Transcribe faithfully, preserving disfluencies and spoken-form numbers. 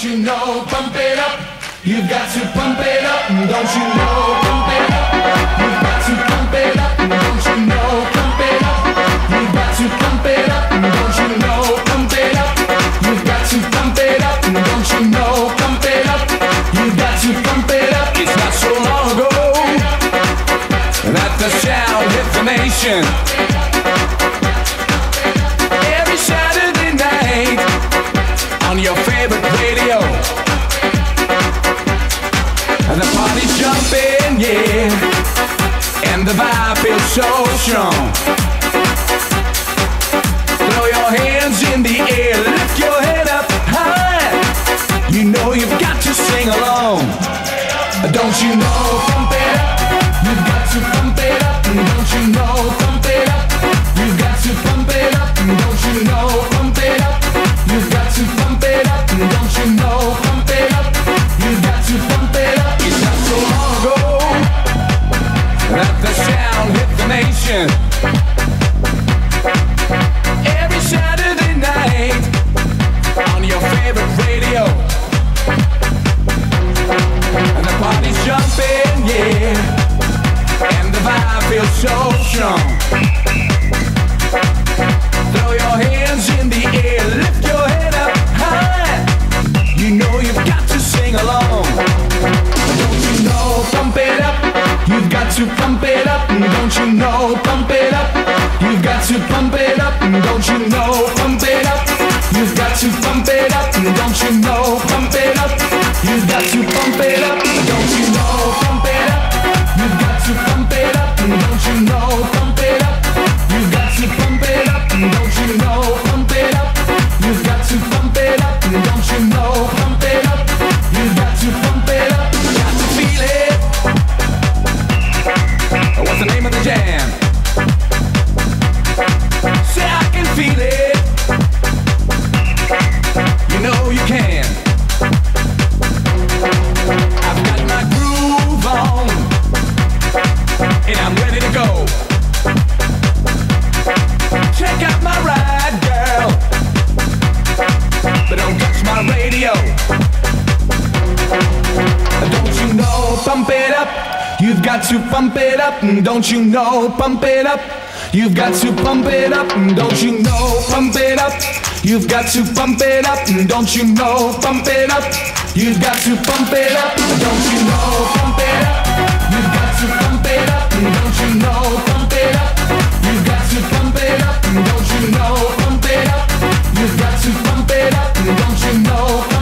you know, pump it up. You've got to pump it up, don't you know, pump it up. You've got to pump it up, don't you know, pump it up. You've got to pump it up, don't you know, pump it up. You've got to pump it up, don't you know, pump it up. You've got to pump it up. It's not so long ago that the sound hit the nation. Every Saturday night on your favorite radio, and the party's jumping, yeah, and the vibe feels so strong. Throw your hands in the air, lift your head up high. You know you've got to sing along. Don't you know, pump it up. You've got to pump it up. Don't you know, pump it up. You've got to pump it up. Don't you know, pump it up. You've got to pump it up. Don't you know, pump it up. You've got to pump it up. It's not so long ago that the sound hit the nation. Every Saturday night on your favorite radio, and the party's jumping, yeah, and the vibe feels so strong. Throw your hands in the air, lift your head up high. You know you've got to sing along. Don't you know, pump it up. You've got to pump it up. Don't you know, pump it up. You've got to pump it up. Don't you know, pump it up. You've got to pump it up. Don't you know, pump it up. You've got to pump it up. Don't you know, pump it up. You've got to pump it up. Don't you know, pump it up. You've got to pump it up. Don't you know, pump it up. You've got to pump it up. Don't you know, pump it up. You've got to pump it up. Got to feel it. What's the name of the jam? Say I can feel it. You know you can. I've got my groove on, and I'm ready to go. Check out my ride, girl, but don't touch my radio. Don't you know, pump it up. You've got to pump it up. Don't you know, pump it up. You've got to pump it up. Don't you know, pump it up. You've got to pump it up. Don't you know, pump it up. You've got to pump it up. Don't you know, pump it up. You've got to pump it up. Don't you know, pump it up. You've got to pump it up. Don't you know, pump it up. You've got to pump it up. Don't you know.